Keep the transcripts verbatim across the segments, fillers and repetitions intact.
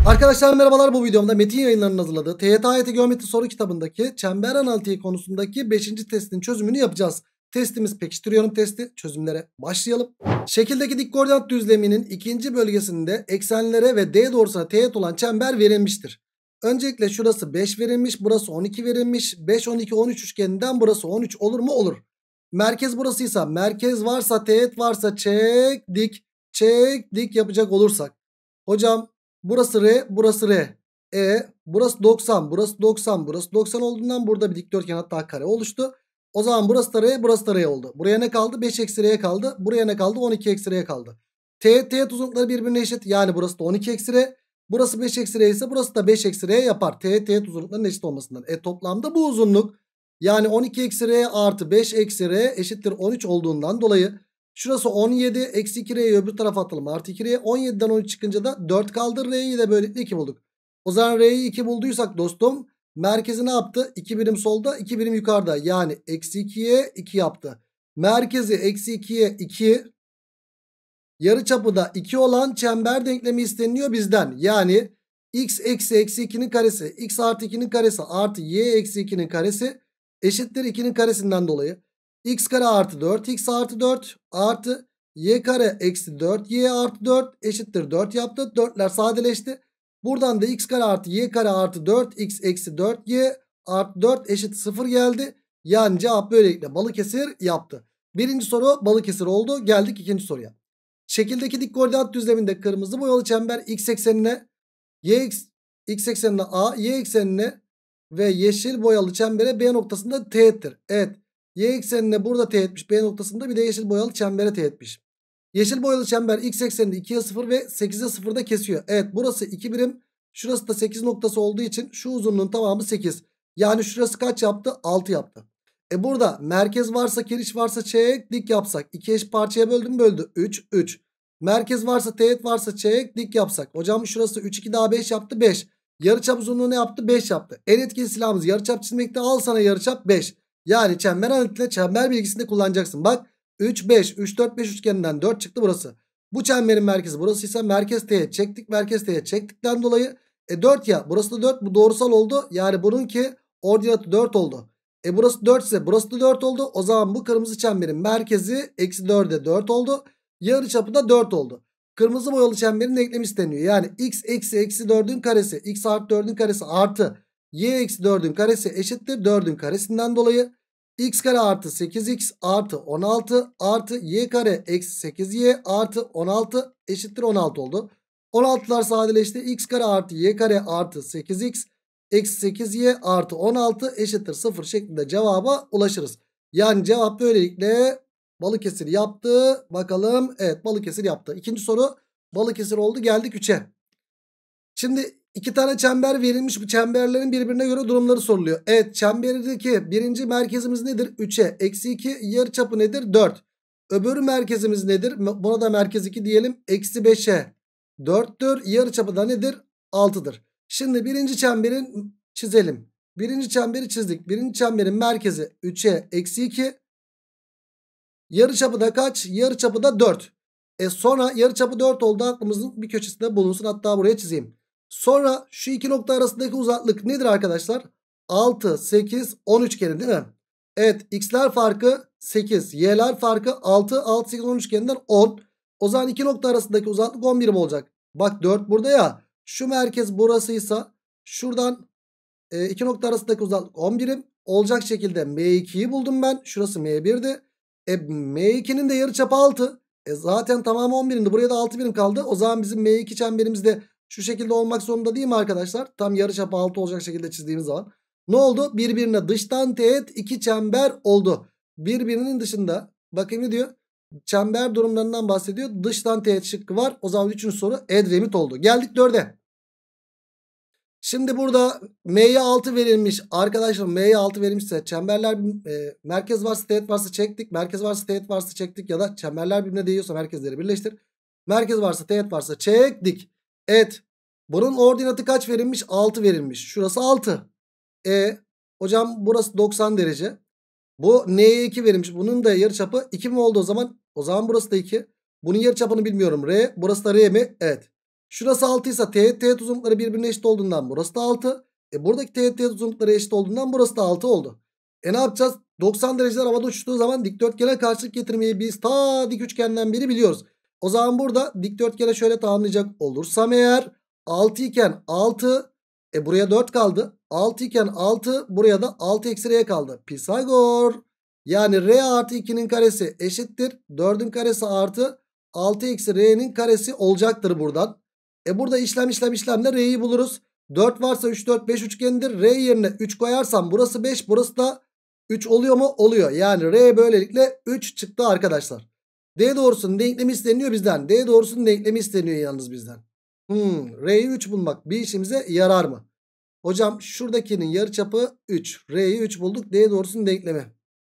Arkadaşlar merhabalar, bu videomda Metin Yayınları'nın hazırladığı T Y T A Y T Geometri soru kitabındaki çember analitiği konusundaki beşinci testin çözümünü yapacağız. Testimiz pekiştiriyorum testi. Çözümlere başlayalım. Şekildeki dik koordinat düzleminin ikinci bölgesinde eksenlere ve D doğrusuna teğet olan çember verilmiştir. Öncelikle şurası beş verilmiş, burası on iki verilmiş. beş, on iki, on üç üçgeninden burası on üç olur mu? Olur. Merkez burasıysa, merkez varsa, teğet varsa çek dik çek dik yapacak olursak. Hocam burası R, burası R. E burası doksan, burası doksan, burası doksan olduğundan burada bir dikdörtgen, hatta kare oluştu. O zaman burası da R, burası da R oldu. Buraya ne kaldı? beş eksi R kaldı. Buraya ne kaldı? on iki eksi R kaldı. Teğet teğet uzunlukları birbirine eşit. Yani burası da on iki eksi R. Burası beş eksi R ise burası da beş eksi R yapar. Teğet teğet uzunlukların eşit olmasından. E toplamda bu uzunluk, yani on iki eksi R artı beş eksi R eşittir on üç olduğundan dolayı şurası on yedi, eksi iki R'yi öbür tarafa atalım, artı iki R. on yediden on üç çıkınca da dört kaldı. R'yi de böylelikle iki bulduk. O zaman R'yi iki bulduysak dostum, merkezi ne yaptı? iki birim solda, iki birim yukarıda. Yani eksi ikiye iki yaptı. Merkezi eksi ikiye iki, yarıçapı da iki olan çember denklemi isteniyor bizden. Yani x eksi eksi ikinin karesi, x artı ikinin karesi artı y eksi ikinin karesi eşittir ikinin karesinden dolayı x kare artı dört x artı dört artı y kare eksi dört y artı dört eşittir dört yaptı. dörtler sadeleşti. Buradan da x kare artı y kare artı dört x eksi dört y artı dört eşit sıfır geldi. Yani cevap böylelikle Balıkesir yaptı. Birinci soru Balıkesir oldu. Geldik ikinci soruya. Şekildeki dik koordinat düzleminde kırmızı boyalı çember x eksenine, y x eksenine A, y eksenine ve yeşil boyalı çembere B noktasında teğettir. Evet, y eksenine burada teğetmiş, B noktasında bir de yeşil boyalı çembere teğetmiş. Yeşil boyalı çember x ekseninde ikiye sıfır ve sekize sıfırda kesiyor. Evet, burası iki birim, şurası da sekiz noktası olduğu için şu uzunluğun tamamı sekiz. Yani şurası kaç yaptı? altı yaptı. E burada merkez varsa, kiriş varsa çek dik yapsak. iki eş parçaya böldüm, böldü. üç, üç. Merkez varsa, teğet varsa çek dik yapsak. Hocam şurası üç, iki daha beş yaptı, beş. Yarıçap uzunluğu ne yaptı? beş yaptı. En etkili silahımız yarıçap çizmekte. Al sana yarıçap beş. Yani çember analitikle çember bilgisinde kullanacaksın. Bak üç, beş, üç, dört, beş üçgeninden dört çıktı burası. Bu çemberin merkezi burasıysa merkez teğet çektik. Merkez teğet çektikten dolayı e dört ya. Burası da dört, bu doğrusal oldu. Yani bununki ordinatı dört oldu. E burası dört ise burası da dört oldu. O zaman bu kırmızı çemberin merkezi eksi dörde dört oldu. Yarıçapı da dört oldu. Kırmızı boyalı çemberin denklemi isteniyor. Yani x eksi eksi dördün karesi, x artı dördün karesi artı y eksi dördün karesi eşittir dördün karesinden dolayı x kare artı sekiz x artı on altı artı y kare eksi sekiz y artı on altı eşittir on altı oldu. on altılar sadeleşti. X kare artı y kare artı sekiz x eksi sekiz y artı on altı eşittir sıfır şeklinde cevaba ulaşırız. Yani cevap böylelikle Balıkesir yaptı. Bakalım, evet Balıkesir yaptı. İkinci soru Balıkesir oldu. Geldik üçe. Şimdi iki tane çember verilmiş. Bu çemberlerin birbirine göre durumları soruluyor. Evet, çemberdeki birinci merkezimiz nedir? üçe. Eksi iki, yarıçapı nedir? dört. Öbür merkezimiz nedir? Buna da merkez iki diyelim. Eksi beşe dörttür. Yarıçapı da nedir? altıdır. Şimdi birinci çemberin çizelim. Birinci çemberi çizdik. Birinci çemberin merkezi üçe eksi iki. Yarıçapı da kaç? Yarıçapı da dört. E sonra yarıçapı dört oldu. Aklımızın bir köşesinde bulunsun. Hatta buraya çizeyim. Sonra şu iki nokta arasındaki uzaklık nedir arkadaşlar? altı, sekiz, on üçgeni değil mi? Evet, x'ler farkı sekiz. Y'ler farkı altı. altı, sekiz, on üçgeninden on. O zaman iki nokta arasındaki uzaklık on birim olacak. Bak dört burada ya. Şu merkez burasıysa şuradan e, iki nokta arasındaki uzaklık on birim. Olacak şekilde M ikiyi buldum ben. Şurası M bir'di. E, M ikinin de yarıçapı altı. E, zaten tamamı on birimdi. Buraya da altı birim kaldı. O zaman bizim M iki çemberimiz de şu şekilde olmak zorunda değil mi arkadaşlar? Tam yarıçapı altı olacak şekilde çizdiğimiz zaman. Ne oldu? Birbirine dıştan teğet iki çember oldu. Birbirinin dışında, bakayım ne diyor? Çember durumlarından bahsediyor. Dıştan teğet şıkkı var. O zaman üçüncü soru Edremit oldu. Geldik dörde. Şimdi burada M'ye altı verilmiş. Arkadaşlar M'ye altı verilmişse çemberler e, merkez varsa teğet varsa çektik. Merkez varsa teğet varsa çektik. Ya da çemberler birbirine değiyorsa merkezleri birleştir. Merkez varsa teğet varsa çektik. Evet. Bunun ordinatı kaç verilmiş? altı verilmiş. Şurası altı. E hocam burası doksan derece. Bu N'ye iki verilmiş. Bunun da yarıçapı iki mi oldu o zaman? O zaman burası da iki. Bunun yarıçapını bilmiyorum. R. Burası da R mi? Evet. Şurası altı ise teğet teğet uzunlukları birbirine eşit olduğundan burası da altı. E buradaki teğet teğet uzunlukları eşit olduğundan burası da altı oldu. E ne yapacağız? doksan dereceler havada uçtuğu zaman dikdörtgene karşılık getirmeyi biz ta dik üçgenden beri biliyoruz. O zaman burada dikdörtgene şöyle tamamlayacak olursam eğer altı iken altı, e buraya dört kaldı. altı iken altı, buraya da altı eksi r kaldı. Pisagor. Yani r artı ikinin karesi eşittir dördün karesi artı altı eksi r'nin karesi olacaktır buradan. E burada işlem işlem işlemle r'yi buluruz. dört varsa üç dört beş üçgenidir. R yerine üç koyarsam burası beş, burası da üç oluyor mu? Oluyor. Yani R böylelikle üç çıktı arkadaşlar. D doğrusunun denklemi isteniyor bizden. D doğrusunun denklemi isteniyor yalnız bizden. Hmm, R'yi üç bulmak bir işimize yarar mı? Hocam şuradakinin yarıçapı üç. R'yi üç bulduk. D doğrusunun denklemi.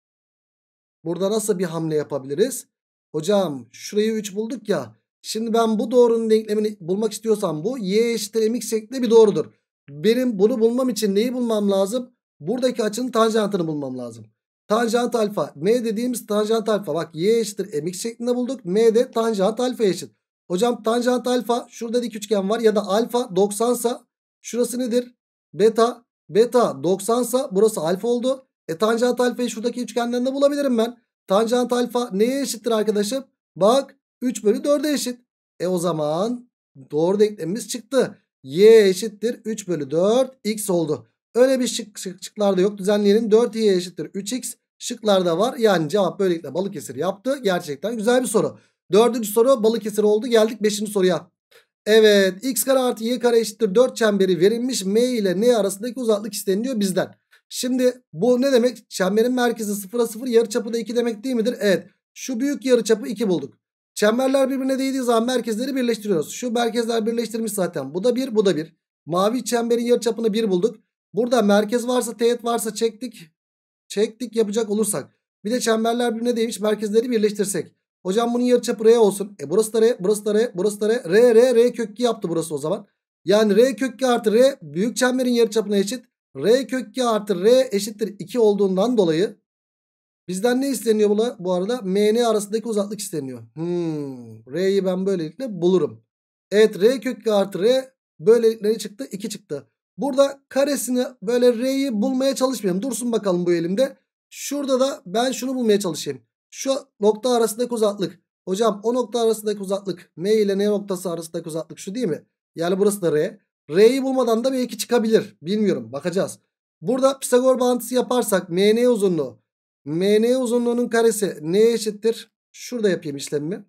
Burada nasıl bir hamle yapabiliriz? Hocam şurayı üç bulduk ya. Şimdi ben bu doğrunun denklemini bulmak istiyorsam bu y eşittir mx şeklinde bir doğrudur. Benim bunu bulmam için neyi bulmam lazım? Buradaki açının tanjantını bulmam lazım. Tanjant alfa. M dediğimiz tanjant alfa. Bak y eşittir mx şeklinde bulduk. M de tanjant alfa eşit. Hocam tanjant alfa şurada dik üçgen var ya da alfa doksan sa şurası nedir? Beta. Beta doksan sa burası alfa oldu. E tanjant alfayı şuradaki üçgenden de bulabilirim ben. Tanjant alfa neye eşittir arkadaşım? Bak üç bölü dörde eşit. E o zaman doğru denklemimiz çıktı. Y eşittir üç bölü dört x oldu. Öyle bir şık, şık şıklarda yok. Düzenleyelim. dört y eşittir üç x. Şıklarda var. Yani cevap böylelikle Balıkesir yaptı. Gerçekten güzel bir soru. Dördüncü soru Balıkesir oldu. Geldik beşinci soruya. Evet, x kare artı y kare eşittir dört çemberi verilmiş. M ile n arasındaki uzaklık isteniliyor bizden. Şimdi bu ne demek? Çemberin merkezi sıfıra sıfır, yarıçapı da iki demek değil midir? Evet. Şu büyük yarıçapı iki bulduk. Çemberler birbirine değdiği zaman merkezleri birleştiriyoruz. Şu merkezler birleştirmiş zaten. Bu da bir, bu da bir. Mavi çemberin yarıçapını bir bulduk. Burada merkez varsa, teğet varsa çektik. Çektik yapacak olursak. Bir de çemberler birbirine değmiş, merkezleri birleştirsek. Hocam bunun yarıçapı R olsun. E burası da R, burası da R, burası da R. R, R, R kök iki yaptı burası o zaman. Yani R kök iki artı R büyük çemberin yarıçapına eşit. R kök iki artı R eşittir iki olduğundan dolayı bizden ne isteniyor bu, bu arada? M N arasındaki uzaklık isteniyor. Hmm, R'yi ben böylelikle bulurum. Evet, R kök iki artı R böylelikle ne çıktı? iki çıktı. Burada karesini böyle R'yi bulmaya çalışmayalım. Dursun bakalım bu elimde. Şurada da ben şunu bulmaya çalışayım. Şu nokta arasındaki uzaklık. Hocam o nokta arasındaki uzaklık M ile N noktası arasındaki uzaklık şu değil mi? Yani burası da R. R'yi bulmadan da belki çıkabilir. Bilmiyorum. Bakacağız. Burada Pisagor bağıntısı yaparsak M N uzunluğu. M N uzunluğunun karesi neye eşittir? Şurada yapayım işlemimi.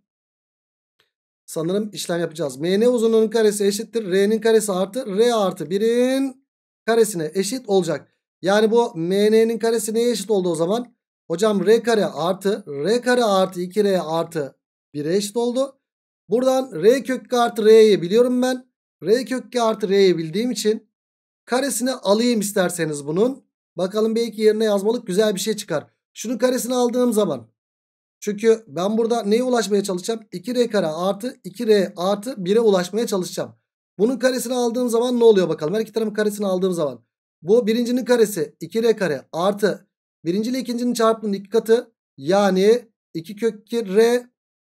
Sanırım işlem yapacağız. M N uzunluğunun karesi eşittir. R'nin karesi artı R artı birin karesine eşit olacak. Yani bu M N'nin karesi neye eşit oldu o zaman? Hocam R kare artı R kare artı iki R artı bire eşit oldu. Buradan R kök iki artı R'yi biliyorum ben. R kök iki artı R'yi bildiğim için karesini alayım isterseniz bunun. Bakalım belki yerine yazmalık güzel bir şey çıkar. Şunun karesini aldığım zaman. Çünkü ben burada neye ulaşmaya çalışacağım? iki R kare artı iki R artı bire ulaşmaya çalışacağım. Bunun karesini aldığım zaman ne oluyor bakalım. Her iki tarafın karesini aldığım zaman. Bu birincinin karesi iki R kare artı birinci ile ikincinin çarpımının iki katı. Yani iki kök iki R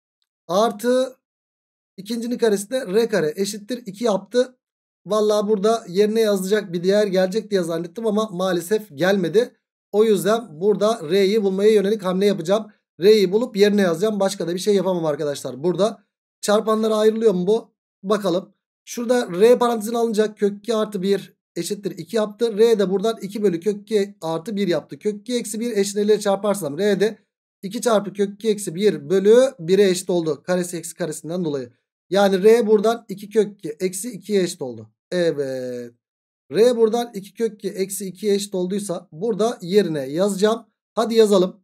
artı ikincinin karesi de R kare eşittir iki yaptı. Vallahi burada yerine yazacak bir değer gelecek diye zannettim ama maalesef gelmedi. O yüzden burada R'yi bulmaya yönelik hamle yapacağım. R'yi bulup yerine yazacağım. Başka da bir şey yapamam arkadaşlar. Burada çarpanlara ayrılıyor mu bu? Bakalım. Şurada R parantezine alınacak. Kök iki artı bir eşittir iki yaptı. R de buradan iki bölü kök iki artı bir yaptı. Kök iki eksi bir eşitliğiyle çarparsam R de iki çarpı kök iki eksi bir bölü bire eşit oldu. Karesi eksi karesinden dolayı. Yani R buradan iki kök iki eksi ikiye eşit oldu. Evet. R buradan iki kök iki eksi ikiye eşit olduysa burada yerine yazacağım. Hadi yazalım.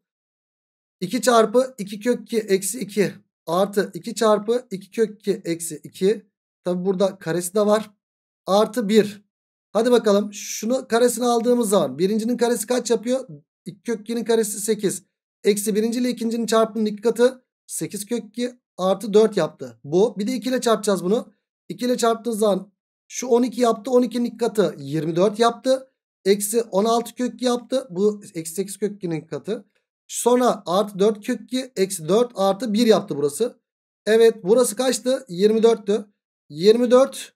iki çarpı iki kök iki eksi iki artı iki çarpı iki kök iki eksi iki. Tabi burada karesi de var. Artı bir. Hadi bakalım. Şunu karesini aldığımız zaman birincinin karesi kaç yapıyor? iki kök ikinin karesi sekiz. Eksi birinci ile ikincinin çarpımının iki katı sekiz kök iki artı dört yaptı. Bu. Bir de iki ile çarpacağız bunu. iki ile çarptığınız zaman şu on iki yaptı. on ikinin iki katı yirmi dört yaptı. Eksi on altı kök iki yaptı. Bu eksi sekiz kök ikinin katı. Sonra artı dört kök iki eksi dört artı bir yaptı burası. Evet, burası kaçtı? yirmi dörttü. yirmi dört.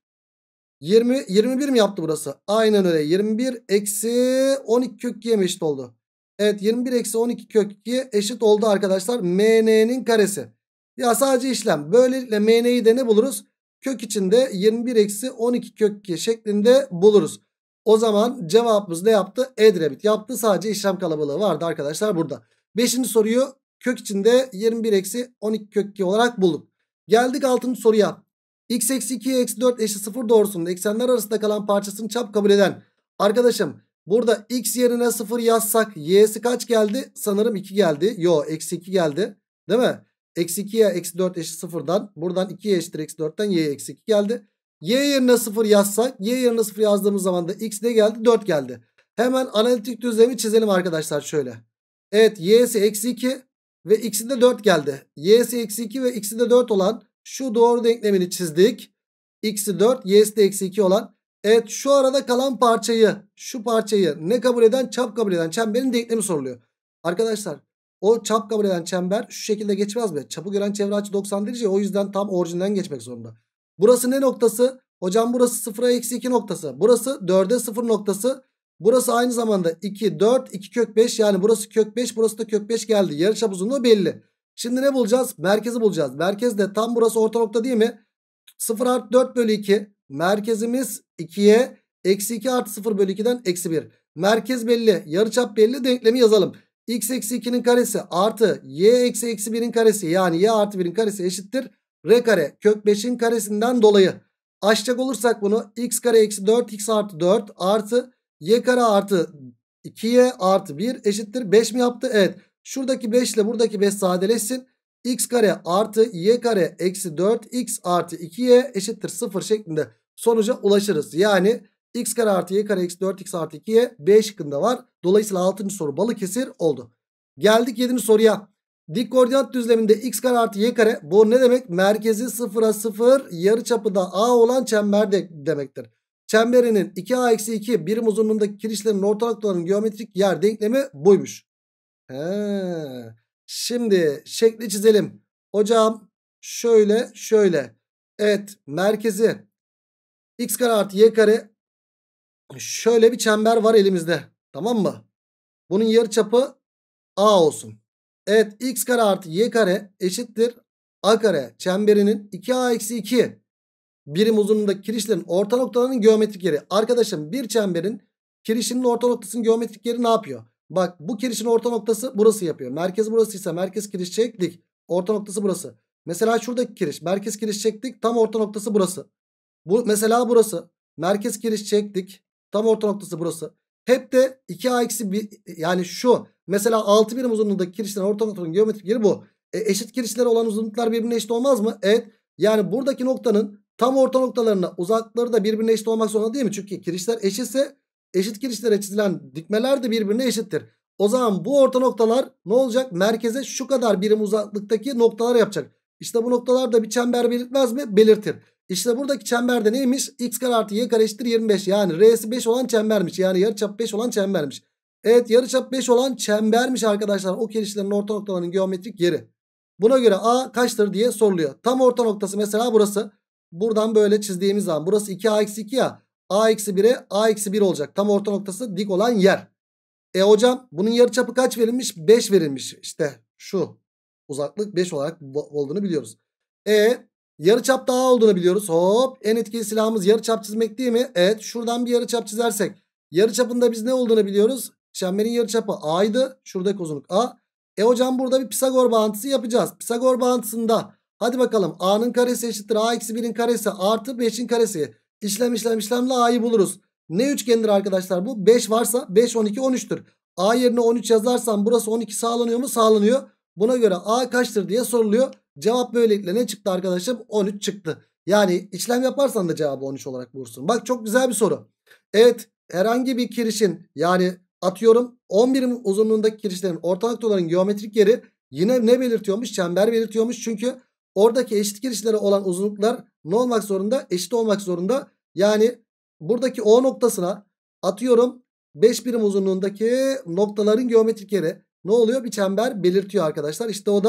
yirmi, yirmi bir mi yaptı burası? Aynen öyle. yirmi bir eksi on iki kök ikiye mi eşit oldu? Evet, yirmi bir eksi on iki kök ikiye eşit oldu arkadaşlar. M N'nin karesi. Ya sadece işlem. Böylelikle M N'yi de ne buluruz? Kök içinde yirmi bir eksi on iki kök iki şeklinde buluruz. O zaman cevabımız ne yaptı? Edremit yaptı. Sadece işlem kalabalığı vardı arkadaşlar burada. Beşinci soruyu kök içinde yirmi bir eksi on iki kök iki olarak bulduk. Geldik altıncı soruya. X eksi ikiye eksi dört eşit sıfır doğrusunda eksenler arasında kalan parçasını çap kabul eden. Arkadaşım burada x yerine sıfır yazsak y'si kaç geldi? Sanırım iki geldi. Yo, eksi iki geldi. Değil mi? Eksi ikiye eksi dört eşit sıfırdan. Buradan ikiye eşittir eksi dörtten y'ye eksi iki geldi. Y yerine sıfır yazsak. Y yerine sıfır yazdığımız zaman da x ne geldi? dört geldi. Hemen analitik düzlemi çizelim arkadaşlar şöyle. Evet, y'si eksi iki ve x'i de dört geldi. Y'si eksi iki ve x'i de dört olan şu doğru denklemini çizdik. X'i dört, y'si de eksi iki olan. Evet, şu arada kalan parçayı, şu parçayı ne kabul eden? Çap kabul eden çemberin denklemi soruluyor. Arkadaşlar o çap kabul eden çember şu şekilde geçmez mi? Çapı gören çevre açı doksan derece, o yüzden tam orijinden geçmek zorunda. Burası ne noktası? Hocam burası sıfıra eksi iki noktası. Burası dörde sıfır noktası. Burası aynı zamanda iki, dört, iki kök beş, yani burası kök beş, burası da kök beş geldi. Yarıçap uzunluğu belli. Şimdi ne bulacağız? Merkezi bulacağız. Merkez de tam burası orta nokta değil mi? sıfır artı dört bölü iki. Merkezimiz ikiye eksi iki artı sıfır bölü ikiden eksi bir. Merkez belli. Yarıçap belli. Denklemi yazalım. X eksi ikinin karesi artı y eksi eksi birin karesi, yani y artı birin karesi eşittir r kare kök beşin karesinden dolayı. Açacak olursak bunu x kare eksi dört x artı dört artı y kare artı iki y artı bir eşittir beş mi yaptı? Evet. Şuradaki beş ile buradaki beş sadeleşsin. X kare artı y kare eksi dört x artı iki y eşittir sıfır şeklinde sonuca ulaşırız. Yani x kare artı y kare eksi dört x artı iki y B şıkkında var. Dolayısıyla altıncı soru Balıkesir oldu. Geldik yedinci soruya. Dik koordinat düzleminde x kare artı y kare, bu ne demek? Merkezi sıfıra sıfır, yarıçapı da a olan çember de demektir. Çemberinin iki a eksi iki birim uzunluğundaki kirişlerin orta noktalarının geometrik yer denklemi buymuş. He. Şimdi şekli çizelim. Hocam şöyle şöyle. Evet, merkezi x kare artı y kare, şöyle bir çember var elimizde. Tamam mı? Bunun yarıçapı a olsun. Evet, x kare artı y kare eşittir a kare çemberinin iki a eksi iki birim uzunluğundaki kirişlerin orta noktalarının geometrik yeri. Arkadaşım bir çemberin kirişinin orta noktasının geometrik yeri ne yapıyor? Bak, bu kirişin orta noktası burası yapıyor. Merkez burasıysa merkez kiriş çektik. Orta noktası burası. Mesela şuradaki kiriş, merkez kiriş çektik. Tam orta noktası burası. Bu mesela burası. Merkez kiriş çektik. Tam orta noktası burası. Hep de iki a eksi bir, yani şu. Mesela altı birim uzunluğundaki kirişlerin orta noktanın geometrik yeri bu. E, eşit kirişlere olan uzunluklar birbirine eşit olmaz mı? Evet. Yani buradaki noktanın tam orta noktalarına uzaklıkları da birbirine eşit olmak zorunda değil mi? Çünkü kirişler eşitse eşit kirişlere çizilen dikmeler de birbirine eşittir. O zaman bu orta noktalar ne olacak? Merkeze şu kadar birim uzaklıktaki noktalar yapacak. İşte bu noktalar da bir çember belirtmez mi? Belirtir. İşte buradaki çemberde neymiş? X kare artı y kare eşittir yirmi beş. Yani R'si beş olan çembermiş. Yani yarıçap beş olan çembermiş. Evet, yarıçap beş olan çembermiş arkadaşlar. O kirişlerin orta noktalarının geometrik yeri. Buna göre A kaçtır diye soruluyor. Tam orta noktası mesela burası. Buradan böyle çizdiğimiz zaman burası iki a eksi iki ya. A eksi bire a eksi bir olacak. Tam orta noktası dik olan yer. E hocam bunun yarıçapı kaç verilmiş? beş verilmiş. İşte şu uzaklık beş olarak olduğunu biliyoruz. E yarıçap da A olduğunu biliyoruz. Hop, en etkili silahımız yarıçap çizmek değil mi? Evet, şuradan bir yarıçap çizersek yarıçapında biz ne olduğunu biliyoruz. Çemberin yarıçapı A'ydı. Şuradaki uzunluk A. E hocam burada bir Pisagor bağıntısı yapacağız. Pisagor bağıntısında hadi bakalım, A'nın karesi eşittir A eksi birin karesi artı beşin karesi. İşlem işlem işlemle A'yı buluruz. Ne üçgendir arkadaşlar bu? beş varsa beş, on iki, on üçtür. A yerine on üç yazarsam burası on iki sağlanıyor mu? Sağlanıyor. Buna göre A kaçtır diye soruluyor. Cevap böylelikle ne çıktı arkadaşım? on üç çıktı. Yani işlem yaparsan da cevabı on üç olarak bulursun. Bak, çok güzel bir soru. Evet, herhangi bir kirişin, yani atıyorum on birim uzunluğundaki kirişlerin orta noktaların geometrik yeri yine ne belirtiyormuş? Çember belirtiyormuş. Çünkü oradaki eşit kirişlere olan uzunluklar ne olmak zorunda? Eşit olmak zorunda. Yani buradaki O noktasına atıyorum beş birim uzunluğundaki noktaların geometrik yeri ne oluyor? Bir çember belirtiyor arkadaşlar. İşte o da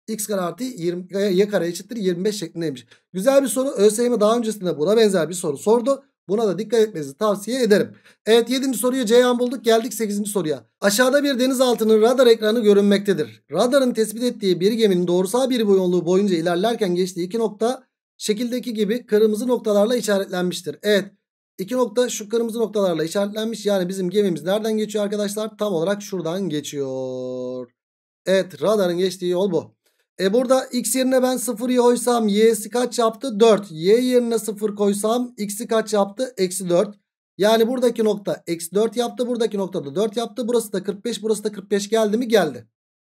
X kare artı yirmi, y kare eşittir yirmi beş şeklindeymiş. Güzel bir soru. ÖSYM daha öncesinde buna benzer bir soru sordu. Buna da dikkat etmenizi tavsiye ederim. Evet, yedinci soruyu Ceyhan bulduk. Geldik sekizinci soruya. Aşağıda bir denizaltının radar ekranı görünmektedir. Radarın tespit ettiği bir geminin doğrusal bir yolluğu boyunca ilerlerken geçtiği iki nokta şekildeki gibi kırmızı noktalarla işaretlenmiştir. Evet, iki nokta şu kırmızı noktalarla işaretlenmiş. Yani bizim gemimiz nereden geçiyor arkadaşlar? Tam olarak şuradan geçiyor. Evet, radarın geçtiği yol bu. E burada x yerine ben sıfır koysam y'si kaç yaptı? dört. Y yerine sıfır koysam x'i kaç yaptı? Eksi dört. Yani buradaki nokta eksi dört yaptı. Buradaki nokta da dört yaptı. Burası da kırk beş. Burası da kırk beş geldi mi? Geldi.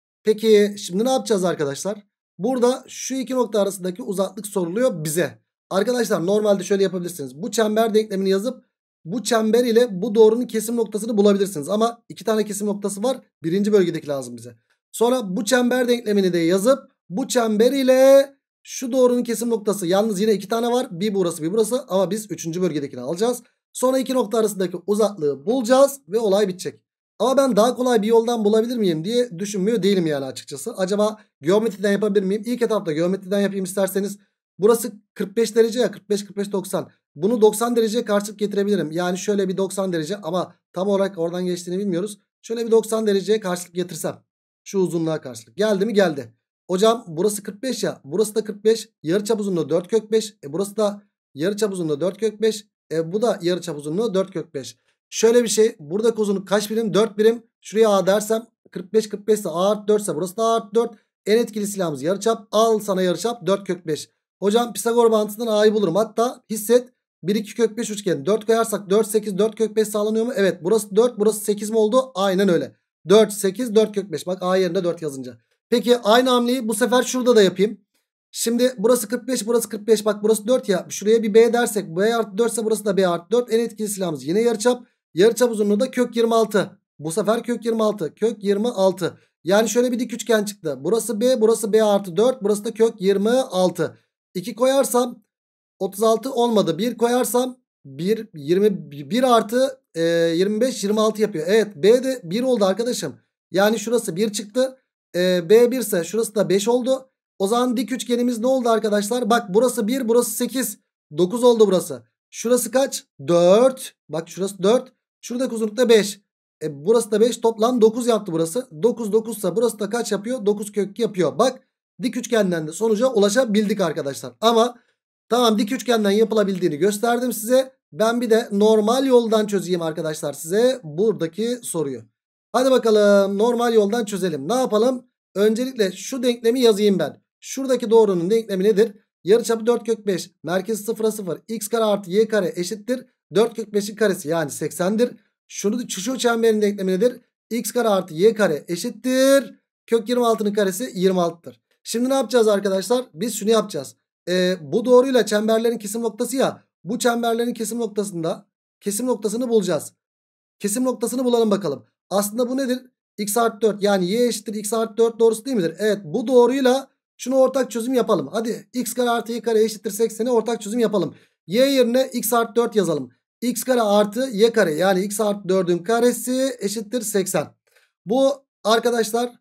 Peki şimdi ne yapacağız arkadaşlar? Burada şu iki nokta arasındaki uzaklık soruluyor bize. Arkadaşlar normalde şöyle yapabilirsiniz. Bu çember denklemini yazıp bu çember ile bu doğrunun kesim noktasını bulabilirsiniz. Ama iki tane kesim noktası var. Birinci bölgedeki lazım bize. Sonra bu çember denklemini de yazıp bu çember ile şu doğrunun kesim noktası. Yalnız yine iki tane var. Bir burası bir burası. Ama biz üçüncü bölgedekini alacağız. Sonra iki nokta arasındaki uzaklığı bulacağız. Ve olay bitecek. Ama ben daha kolay bir yoldan bulabilir miyim diye düşünmüyor değilim yani açıkçası. Acaba geometriden yapabilir miyim? İlk etapta geometriden yapayım isterseniz. Burası kırk beş derece ya, kırk beş kırk beş doksan. Bunu doksan dereceye karşılık getirebilirim. Yani şöyle bir doksan derece, ama tam olarak oradan geçtiğini bilmiyoruz. Şöyle bir doksan dereceye karşılık getirsem. Şu uzunluğa karşılık. Geldi mi? Geldi. Hocam burası kırk beş ya. Burası da kırk beş. Yarıçap uzunluğu dört kök beş. E burası da yarıçap uzunluğu dört kök beş. E bu da yarıçap uzunluğu dört kök beş. Şöyle bir şey. Buradaki uzunluk kaç birim? dört birim. Şuraya A dersem kırk beş kırk beş ise A artı dört ise burası da A artı dört. En etkili silahımız yarıçap. Al sana yarıçap dört kök beş. Hocam Pisagor bağıntısından A'yı bulurum. Hatta hisset. bir iki kök beş üçgen. dört koyarsak dört sekiz dört kök beş sağlanıyor mu? Evet. Burası dört, burası sekiz mi oldu? Aynen öyle. dört sekiz dört kök beş. Bak A yerine dört yazınca. Peki aynı hamleyi bu sefer şurada da yapayım. Şimdi burası kırk beş, burası kırk beş. Bak burası dört ya. Şuraya bir B dersek, B artı dört ise burası da B artı dört. En etkili silahımız yine yarıçap. Yarıçap uzunluğu da kök yirmi altı. Bu sefer kök yirmi altı. Kök yirmi altı. Yani şöyle bir dik üçgen çıktı. Burası B, burası B artı dört. Burası da kök yirmi altı. iki koyarsam otuz altı olmadı. bir koyarsam bir, yirmi bir artı e, yirmi beş yirmi altı yapıyor. Evet, B de bir oldu arkadaşım. Yani şurası bir çıktı. E, B bir ise şurası da beş oldu. O zaman dik üçgenimiz ne oldu arkadaşlar? Bak burası bir, burası sekiz. dokuz oldu burası. Şurası kaç? dört. Bak şurası dört. Şuradaki uzunluk da beş. E, burası da beş. Toplam dokuz yaptı burası. dokuz dokuz ise burası da kaç yapıyor? dokuz kök iki yapıyor. Bak dik üçgenden de sonuca ulaşabildik arkadaşlar. Ama tamam, dik üçgenden yapılabildiğini gösterdim size. Ben bir de normal yoldan çözeyim arkadaşlar size buradaki soruyu. Hadi bakalım normal yoldan çözelim. Ne yapalım? Öncelikle şu denklemi yazayım ben. Şuradaki doğrunun denklemi nedir? Yarıçapı dört kök beş. Merkezi sıfıra sıfır. X kare artı y kare eşittir dört kök beşin karesi, yani seksendir. Şunu, şu çemberin denklemi nedir? X kare artı y kare eşittir kök yirmi altının karesi yirmi altıdır. Şimdi ne yapacağız arkadaşlar? Biz şunu yapacağız. Ee, bu doğruyla çemberlerin kesim noktası ya. Bu çemberlerin kesim noktasında kesim noktasını bulacağız. Kesim noktasını bulalım bakalım. Aslında bu nedir? X artı dört, yani y eşittir x artı dört doğrusu değil midir? Evet, bu doğruyla şunu ortak çözüm yapalım. Hadi x kare artı y kare eşittir sekseni ortak çözüm yapalım. Y yerine x artı dört yazalım. X kare artı y kare, yani x artı dördün karesi eşittir seksen. Bu arkadaşlar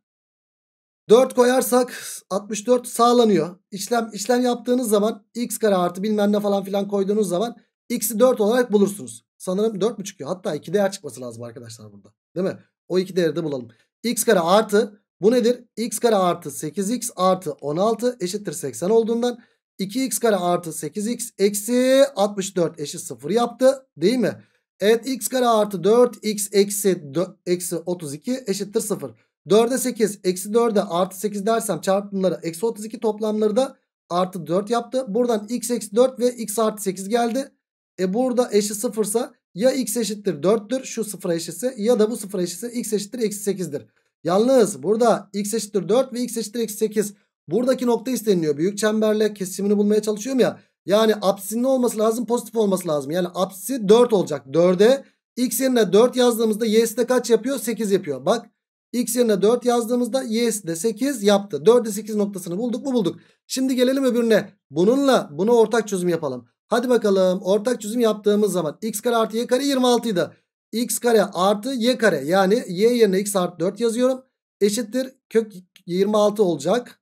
dört koyarsak altmış dört sağlanıyor. İşlem işlem yaptığınız zaman x kare artı bilmem ne falan filan koyduğunuz zaman x'i dört olarak bulursunuz. Sanırım dört mü çıkıyor? Hatta iki değer çıkması lazım arkadaşlar burada. Değil mi? O iki değeri de bulalım. X kare artı bu nedir? X kare artı sekiz x artı on altı eşittir seksen olduğundan iki x kare artı sekiz x eksi altmış dört eşit sıfır yaptı. Değil mi? Evet, x kare artı dört x eksi, eksi otuz iki eşittir sıfır. dörde sekiz eksi dörde artı sekiz dersem çarpımları eksi otuz iki, toplamları da artı dört yaptı. Buradan x eksi dört ve x artı sekiz geldi. E burada eşit sıfırsa ya x eşittir dörttür, şu sıfıra eşitse, ya da bu sıfıra eşitse x eşittir eksi sekizdir. Yalnız burada x eşittir dört ve x eşittir eksi sekiz. Buradaki nokta isteniliyor. Büyük çemberle kesimini bulmaya çalışıyorum ya. Yani apsisinin ne olması lazım? Pozitif olması lazım. Yani apsisi dört olacak. dörde x yerine dört yazdığımızda y'si de kaç yapıyor? sekiz yapıyor. Bak, x yerine dört yazdığımızda y'si de sekiz yaptı. dörde sekiz noktasını bulduk mu? Bulduk. Şimdi gelelim öbürüne. Bununla bunu ortak çözüm yapalım. Hadi bakalım, ortak çözüm yaptığımız zaman x kare artı y kare yirmi altı idi. X kare artı y kare, yani y yerine x artı dört yazıyorum. Eşittir kök yirmi altı olacak.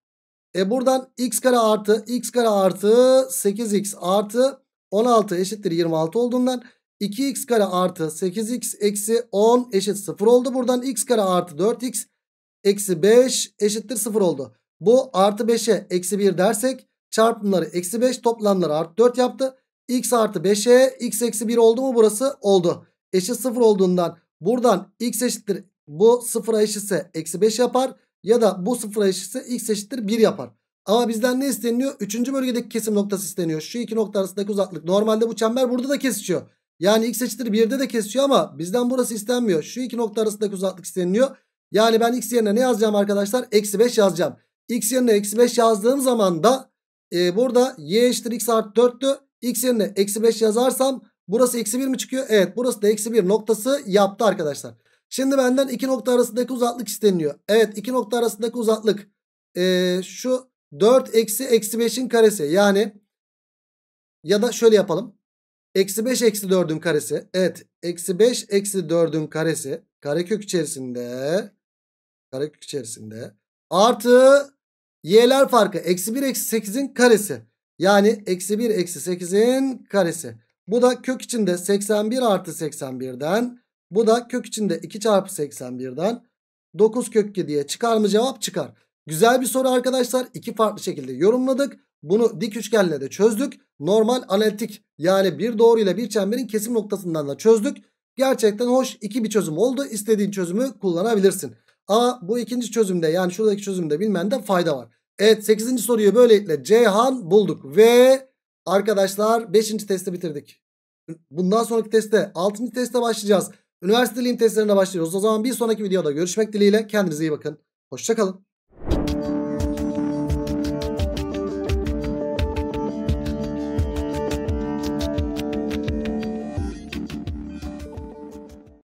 E buradan x kare artı x kare artı sekiz x artı on altı eşittir yirmi altı olduğundan iki x kare artı sekiz x eksi on eşit sıfır oldu. Buradan x kare artı dört x eksi beş eşittir sıfır oldu. Bu artı beşe eksi bir dersek çarpımları eksi beş, toplamları artı dört yaptı. X artı beşe x eksi bir oldu mu burası? Oldu. Eşit sıfır olduğundan buradan x eşittir, bu sıfıra eşitse eksi beş yapar. Ya da bu sıfıra eşitse x eşittir bir yapar. Ama bizden ne isteniyor? Üçüncü bölgedeki kesim noktası isteniyor. Şu iki nokta arasındaki uzaklık. Normalde bu çember burada da kesişiyor. Yani x eşittir birde de kesişiyor ama bizden burası istenmiyor. Şu iki nokta arasındaki uzaklık isteniyor. Yani ben x yerine ne yazacağım arkadaşlar? Eksi beş yazacağım. X yerine eksi beş yazdığım zaman da e, burada y eşittir x artı dörttü. X yerine eksi beş yazarsam burası eksi bir mi çıkıyor? Evet, burası da eksi bir noktası yaptı arkadaşlar. Şimdi benden iki nokta arasındaki uzaklık isteniyor. Evet, iki nokta arasındaki uzaklık e, şu dört eksi eksi beşin karesi. Yani ya da şöyle yapalım. Eksi beş eksi dördün karesi. Evet, eksi beş eksi dördün karesi. Karekök içerisinde. Karekök içerisinde. Artı y'ler farkı. Eksi bir eksi sekizin karesi. Yani eksi bir eksi sekizin karesi. Bu da kök içinde seksen bir artı seksen birden. Bu da kök içinde iki çarpı seksen birden. dokuz kök iki diye çıkar mı cevap? Çıkar. Güzel bir soru arkadaşlar. İki farklı şekilde yorumladık. Bunu dik üçgenle de çözdük. Normal analitik, yani bir doğru ile bir çemberin kesim noktasından da çözdük. Gerçekten hoş iki bir çözüm oldu. İstediğin çözümü kullanabilirsin. Ama bu ikinci çözümde, yani şuradaki çözümde bilmende fayda var. Evet, sekizinci soruyu böylelikle Ceyhan bulduk. Ve arkadaşlar beşinci testi bitirdik. Bundan sonraki testte altıncı teste başlayacağız. Üniversiteliyim testlerine başlıyoruz. O zaman bir sonraki videoda görüşmek dileğiyle. Kendinize iyi bakın. Hoşça kalın.